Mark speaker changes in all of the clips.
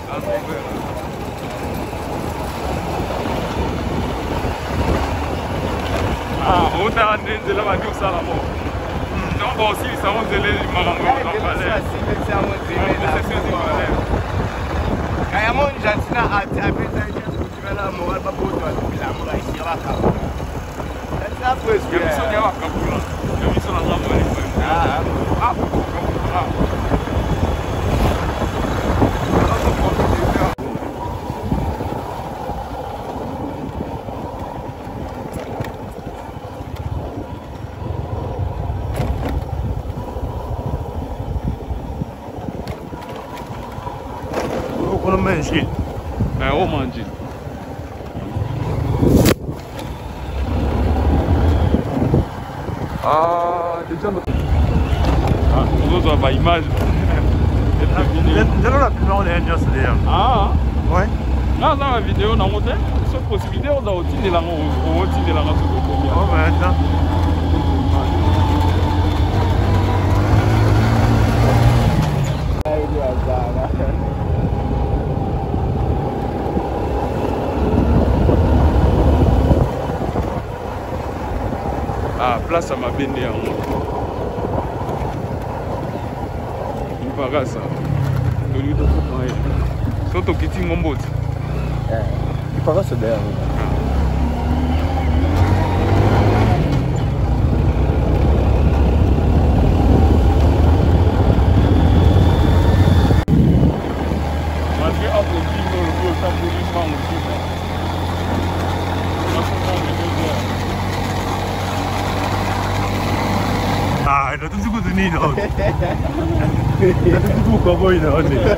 Speaker 1: Ah, on a un de la radio Salamo. Non, aussi, ça on se les maramo.
Speaker 2: Kayamon Jantina a tapé la morale pas pour toi. La morale ici là. Ça peut se faire.
Speaker 1: Il y a un capula. Il y a un
Speaker 2: on mange.
Speaker 1: On mange. Ah, déjà nous autres, on va image.
Speaker 2: Déjà la plupart on est en Nigeria.
Speaker 1: Ah,
Speaker 2: ouais.
Speaker 1: Là, dans la vidéo, on a monté. Sauf possibilité, on a aussi des langues. On a aussi des langues.
Speaker 2: Oh, ben attends.
Speaker 1: Ah, place à ma béné. Il paraît ça. Surtout qui tient mon bot.
Speaker 2: Il paraît ça d'ailleurs. Ah, non, tudo que nem não. Tudo como aí não, né?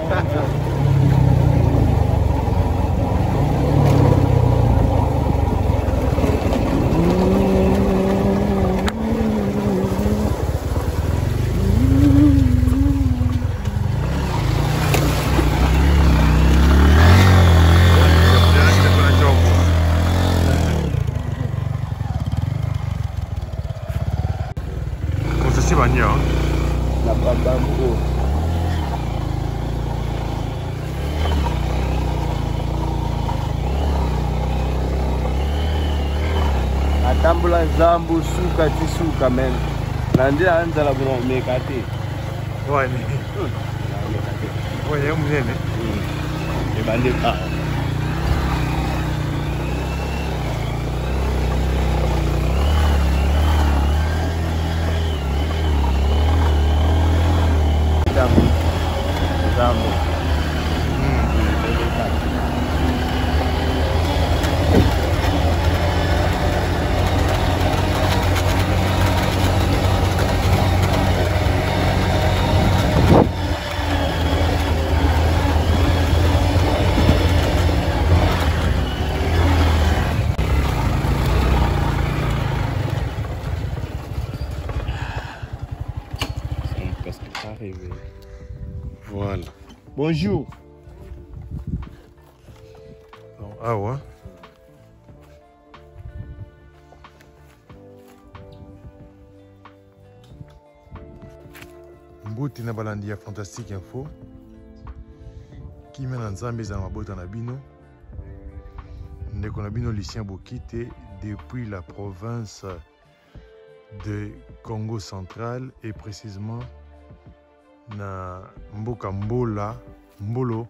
Speaker 3: La Bambambo. Atambula zambu suka tisuka men. Nandi anza la buno mekate.
Speaker 2: Wani. Wani mnene.
Speaker 3: Ebande ka. Zambu.
Speaker 2: Voilà.
Speaker 3: Bonjour.
Speaker 2: Ah ouais. Mbuti na balandi ya Fantastique Info. Qui mène en Zambie dans ma botte en abino. Ndeko na bino Lucien Bokite depuis la province de Congo central et précisément na Mboka Mbolo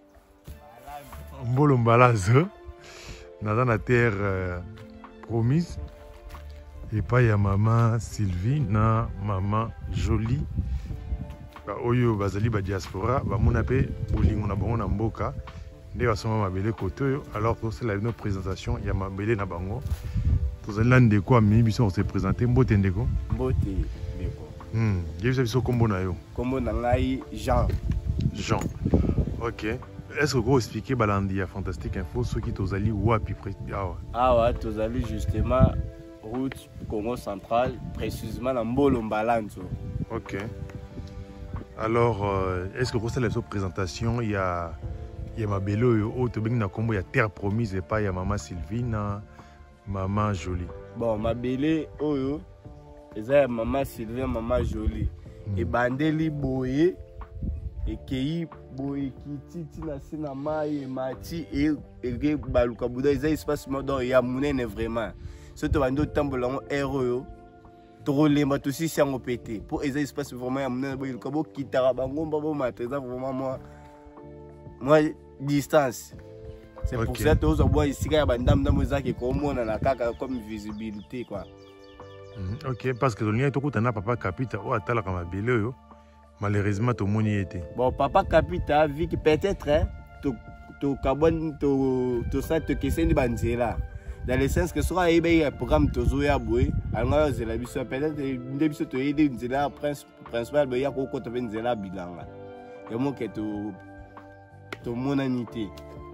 Speaker 2: Mbalazo dans la terre promise et pas ya maman Sylvie na maman Jolie ba oyo bazali ba diaspora ba mona pe bolingo na bango na mboka nde basoma mabele kote oyo alors que c'est la une présentation ya mabele na bango tozali na ndeko amemi biso on se présenter mbote ndeko
Speaker 3: Mbote ndeko.
Speaker 2: Yebisa biso kombo na yo.
Speaker 3: Kombo na ngai Jean.
Speaker 2: Jean. OK. Est-ce que vous expliquez balandi ya Fantastique Info ceux qui tozali wapi
Speaker 3: Awa tozali justement route Congo central précisément na Mbolo Mbalanzo.
Speaker 2: OK. Alors est-ce que vous savez la présentation il y a mabele oyo auto bengi na kombo ya terre promise et pas ya maman Sylvine maman Jolie.
Speaker 3: Bon mabele oyo eza ya maman Sylvie maman Jolie. Et bandeli boye ekei boye kititi na se na mai emati eke baluka buda eza espace modo ya monene vraiment so tobandi otambola yango aire oyo tokolemba tosisi yango pete mpo eza espace vraiment ya monene boyeluka bokitaka bangomba bomata eza vraiment mwa distance. C'est pour ça que tu as ici ya bandamdamo ezaki komonana kaka comme visibilité quoi.
Speaker 2: Ok, parce que le lien tokutana papa Kapita o atalaka mabele oyo malheureusement tomoni ete.
Speaker 3: Bon papa Kapita a vu que peut-être to carbone to ça te keseni banzela. Dans le sens que soit un programme tozoya boy, alanga zela biso peut-être ndebiso to aider nzela principal ba ya ko ko to nzela bilanga. Et moi que to monanité.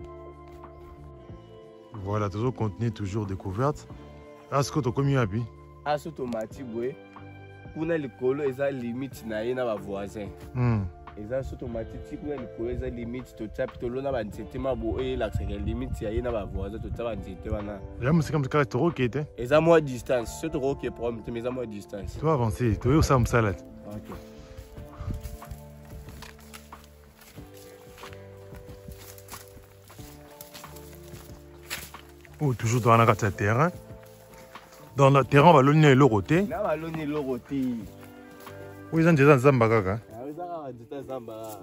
Speaker 2: Voilà, toujours contenu, toujours découverte. Est-ce que tu as commis un peu?
Speaker 3: As automatique, oui. Pour les colos, ils ont limite na voisin. Ils ont automatique, pour les colos, ils ont limite. Tu as plutôt l'on a un settement beau et la limite, il y a un voisin, tu as un settement.
Speaker 2: C'est comme ça que tu as
Speaker 3: ils ont moins de distance. C'est trop qui est problème, mais ils ont moins de distance.
Speaker 2: Tu vas avancer, tu vas au Sam Salad.
Speaker 3: Ok.
Speaker 2: Ou toujours dans la carte terrain. Dans le terrain, on va l'onner le roté.
Speaker 3: Là, on va l'onner le roté.
Speaker 2: Où ils ont déjà un zamba kaka.
Speaker 3: Ah, ils ont déjà un zamba.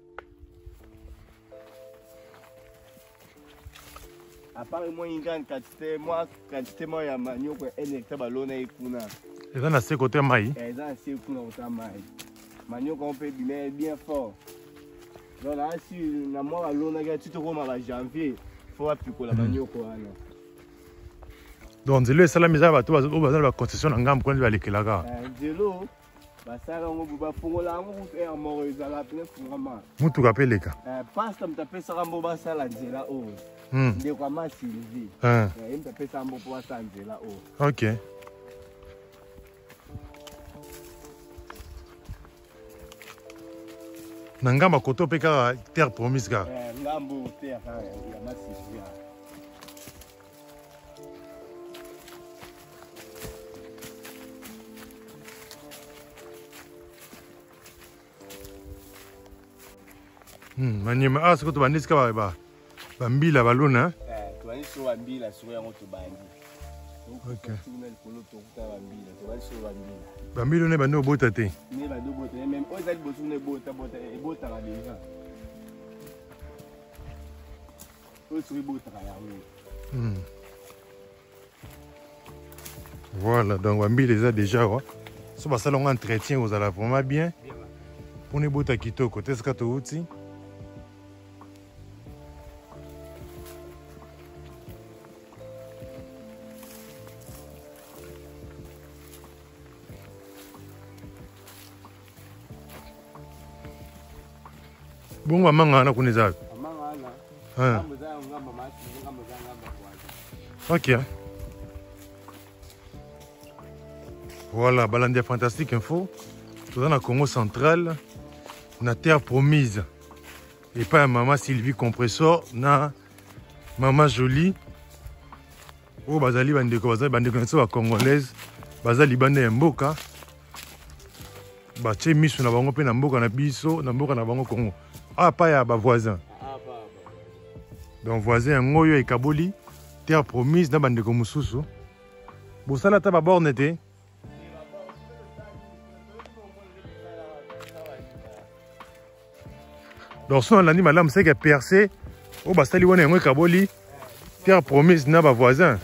Speaker 3: À part moi, il y a une quantité, moi, il y a manio pour un hectare ballon et kuna.
Speaker 2: Ils ont assez côté maï.
Speaker 3: Ils ont assez kuna au maï. Manio qu'on peut bien fort. Donc là, si on a moi ballon, il y a tout au mois de janvier. Faut appliquer la manio quoi.
Speaker 2: Donc, Zelo, c'est la mise à la concession en gamme quand il va aller là.
Speaker 3: Zelo, ça va pour la route et en mort, ils ont la pleine vraiment.
Speaker 2: Moutou rappelle les gars.
Speaker 3: Pas comme tu as fait ça en boba salade là haut. De quoi ma Sylvie. Il t'a fait ça en boba salade là haut.
Speaker 2: Ok. Nangamba koto peka terre promise ga.
Speaker 3: Ngambo terre ya ma Sylvie.
Speaker 2: Manyema ah siko tubandisi ka ba mbila baluna.
Speaker 3: Tubandisi so mbila so yango tubandi.
Speaker 2: OK.
Speaker 3: Bambila.
Speaker 2: Bambilo ne bando bota te.
Speaker 3: Ne bando bota même oza liboso ne bota bota la déjà. Ozo bota ya.
Speaker 2: Voilà, donc Bambila les a déjà ouais. So ba salon entretien aux ala vraiment bien. Pour ne bota kitoko teska to uti. Bon, maman, on a connu ça. Ok. Voilà, Balandia Fantastique Info. Tout dans le Congo central, na terre promise. Et pas maman Sylvie Compressor, na maman Jolie. Oh, Bazali Bandeko, Bazali congolaise. Bazali Bande Mboka. Bache misu na bango pe na mboka na biso, na mboka na bango Congo. Ah, pas ya ba voisin. Donc voisin ngoyo e kaboli terre promise na bande ko mususu. Bosala ta ba borne te. Donc son landi madame c'est que percé o basali wona ngo e kaboli terre promise na ba voisin.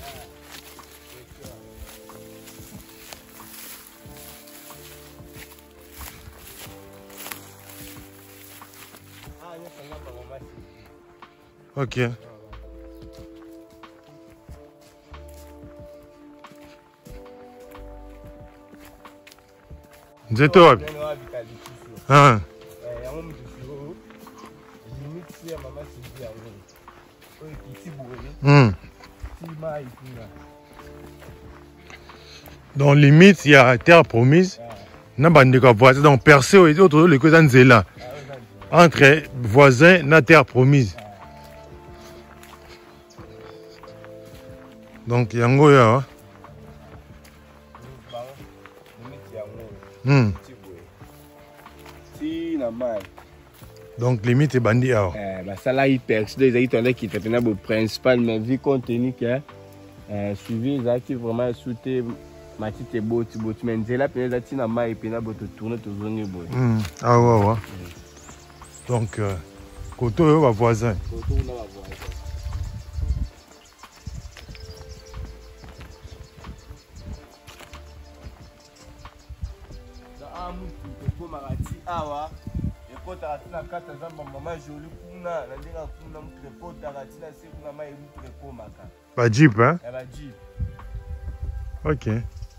Speaker 2: Ok. Nzeto wapi? Ah. Donc limite il y a terre promise. Na bande ko voisin donc percé et autres les causes nzela. Entre voisins na terre promise. Donc yango ya
Speaker 3: si na mai
Speaker 2: Donc limite bandi awa.
Speaker 3: Ça là il perce des états qui étaient le principal mais vu compte tenu que suivi ça qui vraiment sauté matite bot mais nzela pena tina mai pena bot tourner toujours ni boy.
Speaker 2: Ah ouais. Donc koto va voisin.
Speaker 3: Koto na va voisin. Da amu ko marati awa. Kota ratina kata zamba mama joli kuna na ndinga kuna mtu kota ratina si kuna mai mtu komaka.
Speaker 2: Ba jeep hein?
Speaker 3: Ba jeep.
Speaker 2: OK.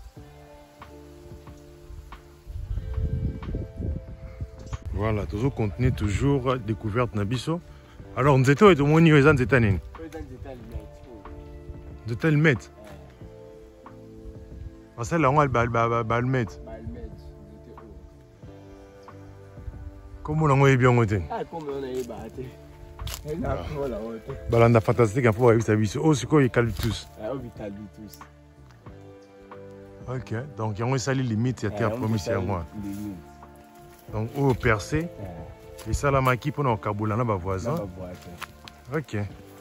Speaker 2: Voilà, toujours continuer toujours découverte nabiso. Alors nous étions au moni aux nzeta nini? De tel mètre. Parce que là on a balmet. Comment on a bien noté?
Speaker 3: Ah, comment on a battu?
Speaker 2: Balanda fantastique, il faut avoir vu ça. Oh, c'est quoi, eucalyptus?
Speaker 3: Ah, eucalyptus.
Speaker 2: Ok, donc il y a un sali limite, il y a terre promise à moi. Donc, au percé, et ça, la maquille pour nos Kaboulana, ma voisin. Ok.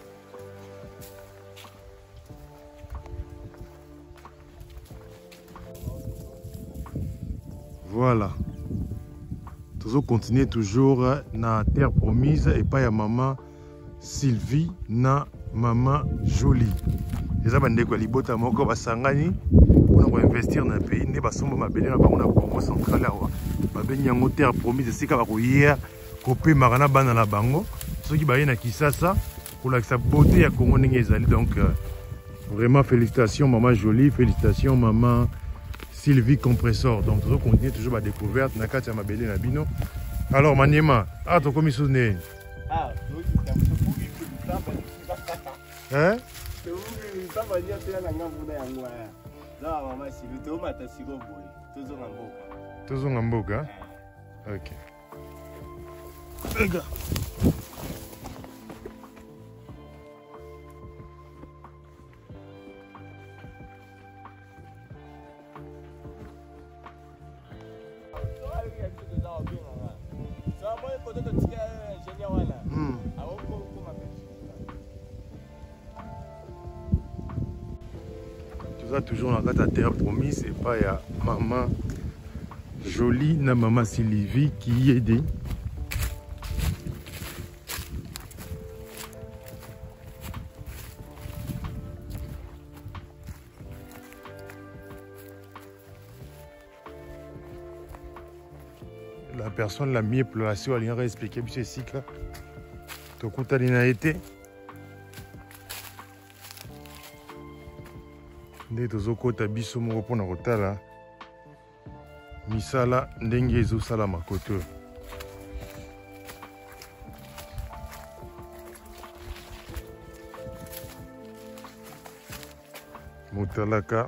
Speaker 2: Voilà. Toujours continuer toujours na terre promise et pas ya maman Sylvie na maman Jolie. Les abandés quoi libota moko basangani pour investir dans le pays ne basomba mabele na bango na Congo central awa. Babeni yango terre promise sika ba koyer kopé marana bana na bango. Soki ba na Kisasa pour la sa beauté ya Congo ndenge ezali donc vraiment félicitations maman Jolie, félicitations maman Sylvie Compressor. Donc, toujours continuer toujours ma découverte. Nakati Mabele Nabino. Alors, Maniema, ah, tu as commis sous nez.
Speaker 3: Ah,
Speaker 2: hein? Toujours en boga. Ok. Regarde. Toujours dans la terre promise et pas ya maman Jolie na maman Sylvie qui y aide. La personne la mieux placée à lui expliquer ce cycle. Tout compte à été. Nde tozokota biso moko mpona kotala misala ndenge ezosala makoto. Motalaka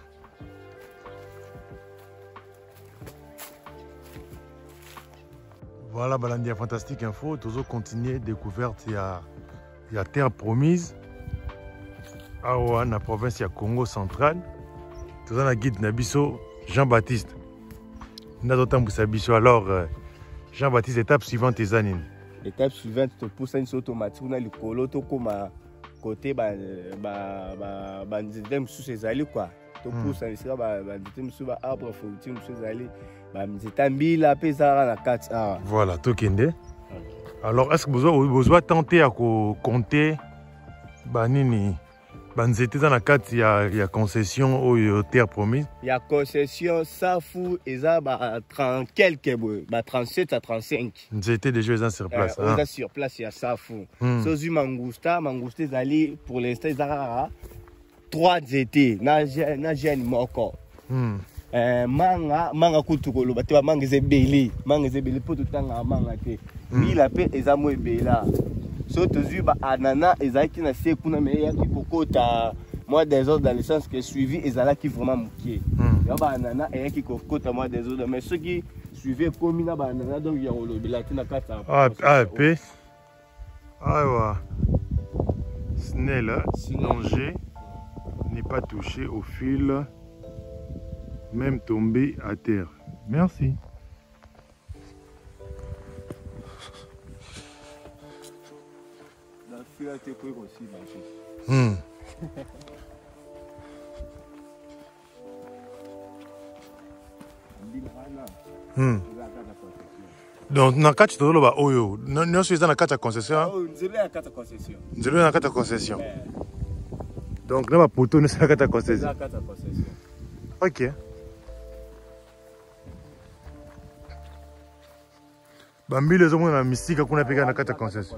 Speaker 2: voilà balandi ya fantastique info tozokontinue découverte ya terre promise awa na province ya Congo central. Toza na guide na biso Jean-Baptiste nazotambwisa biso. Alors Jean-Baptiste, étape suivante eza nini?
Speaker 3: Étape suivante topusa biso automatique na likolo tokoma côté banzete mosusu ezali quoi. Topusa esika banzete mosusu ba arbre fruitier mosusu ezali banzete mbila mpe ezalaka na kati awa.
Speaker 2: Voilà, tokende. Alors est-ce que besoin tenter à compter banini banzete dans la carte ya concession ou terre promise? Il y a
Speaker 3: concession safu eza ba 30 quelques ba 37 à 35.
Speaker 2: Nzete déjà sur place.
Speaker 3: On est sur place, il y a safu. Sozu mangousta ezali pour l'instant ezara 3 nzete na jeune moko. Manga kutukolo bate ba manga ezebeli po tutanga manga te. Mila pe eza mo ebela. So tozu ba anana ezaki na se kuna me ya kokota moi des autres dans le sens que suivi ezalaki vraiment mukie. Ya ba anana e yaki kokota moi des autres mais ceux qui suivaient comme na ba anana donc ya olobela tina kata.
Speaker 2: Pe. Awa. Snell, danger n'est pas touché au fil, même tombé à terre. Merci. Donc na kati to loba oyo nyonso eza na kati ya concession.
Speaker 3: Nzela ya kati ya concession.
Speaker 2: Nzela na kati ya concession. Donc na ba poto nyonso na kati ya concession.
Speaker 3: Na kati ya concession.
Speaker 2: OK. Bambile zo mona misika kuna peka na kati ya concession.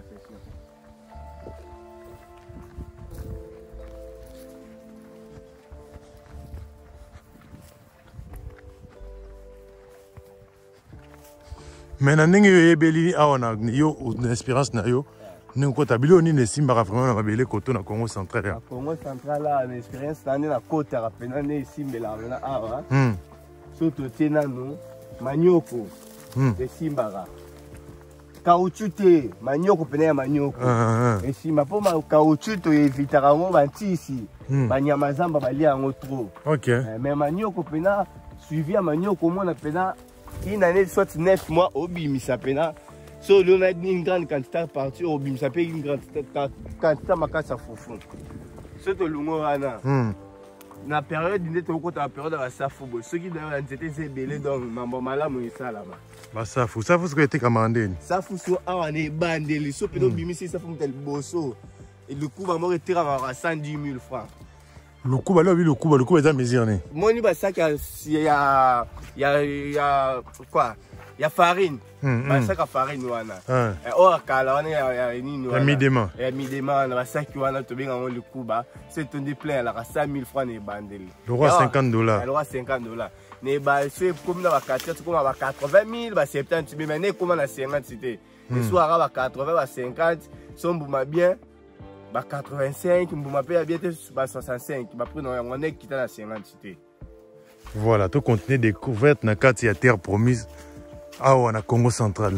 Speaker 2: Mais na ndenge yo yebeli awa na yo expérience na yo ndenge kota bilo ni nesimbaka vraiment na mabele koto na Congo central ya.
Speaker 3: Congo central la expérience na na kota rapena ne simbela na awa. Surtout tenano manioko esimbaka. Caoutchouc manioko pena ya manioko. Esimba po ma caoutchouc to evitaka ngo bantisi. Banyama zamba balia ngo trop.
Speaker 2: OK.
Speaker 3: Mais manioko pena suivi ya manioko mona pena une année soit 9 mois au bimisa pena. So on a une grande quantité de partie au bimisa pe une grande quantité makasa fofu. Surtout lungo ana. Na période ndete ko ta période ya safu bo. Ce qui d'ailleurs nzete c'est belé donc mambo malamu isala ba.
Speaker 2: Ba safu ce que était kamandeni.
Speaker 3: Safu so awa ne bandeli so pe do bimisa safu mtel boso. Et le coup va mourir tira à 110 000 francs.
Speaker 2: Le coup est à mesure.
Speaker 3: Moni ba sac il y a quoi? Il y a farine. Ba sac à farine wana. Oh kala wana ya nini wana.
Speaker 2: Midema.
Speaker 3: Ya midema na ba sac wana to benga le coup ba. C'est un plein la 100 000 francs ne bandeli.
Speaker 2: Le roi $50.
Speaker 3: Le roi $50. Ne ba c'est comme na ba 4 comme ba 80 000 ba 70 000 mais ne comme na 50 c'était. Le soir ba 80 ba 50 sombuma bien. Ba 85, mbuma pe bien ba 65, ba prix on est quitté la 50 cité.
Speaker 2: Voilà, tout continue découverte na kati ya terre promise awa na Congo central.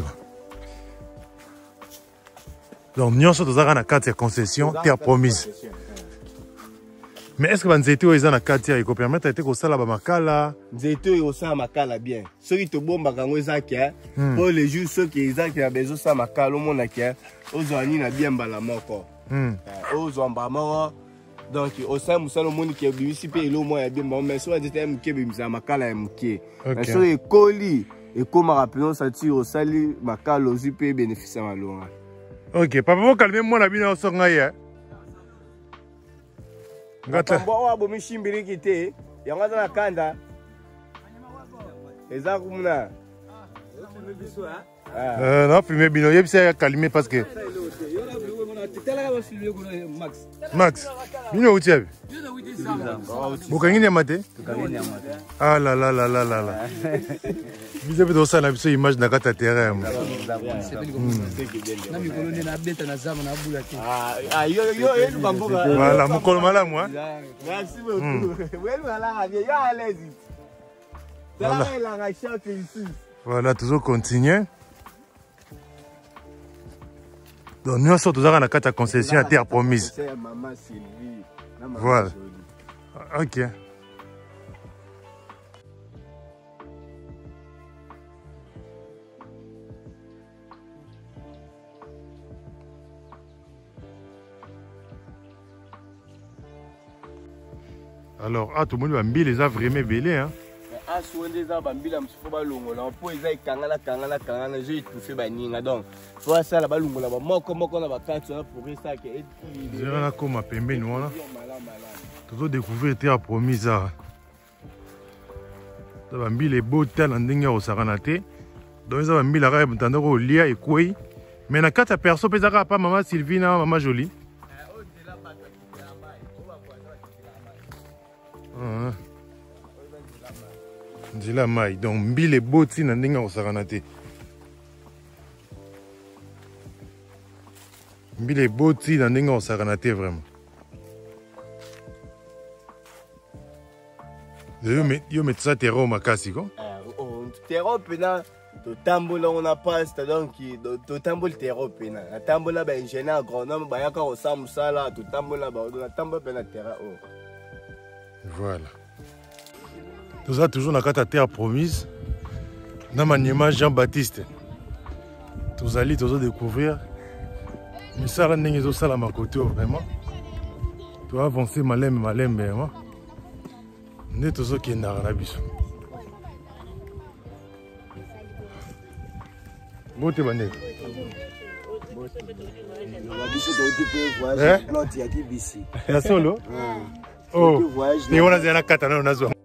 Speaker 2: Donc nyonso tozaka na kati ya concession terre promise. Mais est-ce que banzete o eza na kati ya iko permettre ete ko sala ba makala?
Speaker 3: Nzete o sala makala bien. Soki to bomba kango ezaki pour les jours ceux qui ezaki na bezo sala makala mona ki ozwani na bien bala moko. Ozwamba donc au sein musalo moni ki bimisi pe elo mo ya bien mais so nzete mke bimisa makala ya mke. So e koli et comme rappelons ça tire au sali makala ozu pe bénéfice malonga.
Speaker 2: OK, papa mo calmer moi la bino so ngai.
Speaker 3: Ngata mbo wa bo mishimbiri kite yangaza na kanda eza kumuna
Speaker 2: non filmer bino yebisa calmer parce que Max bino utiabe bokangini ya mate ah la la la la la la biso pe tosala na biso image na kati ya terrain voilà mokolo malamu
Speaker 3: merci beaucoup
Speaker 2: voilà toujours continuer. Donc nous sommes tous à la carte à concession à terre promise. Voilà. OK. Alors, tout le monde va bien les a vraiment belés, hein.
Speaker 3: Aswende za bambila msufu balongola po eza ikangana kangana je toucher baninga donc soit ça la balongola ba moko na bakati na pour ça que
Speaker 2: zera na koma pembeni wana toto découvrir terre promise za bambila ebota na ndenge ya kosakana te donc eza bambila kaka mutanda kolia ekwei mais na kati ya perso mpe ezaka pa mama Sylvie na mama Jolie. Nzela mai donc mbile boti na ndenge kosakana te mbile boti na ndenge kosakana te vraiment yo metisa terreau makasi ko
Speaker 3: terreau pena totambola on a passe donc totambola terreau pena natambola ba ingénieur agronome bayaka kosala mosala totambola ba natambola pena terreau.
Speaker 2: Voilà. Tout ça toujours dans la terre promise. Dans ma image Jean-Baptiste. Tous allez tous découvrir misala ndenge ezosalama kote oyo vraiment toavance malembe vraiment nde tozokendaka na biso bote bandeko ya solo te wana zela na kata nano nazwa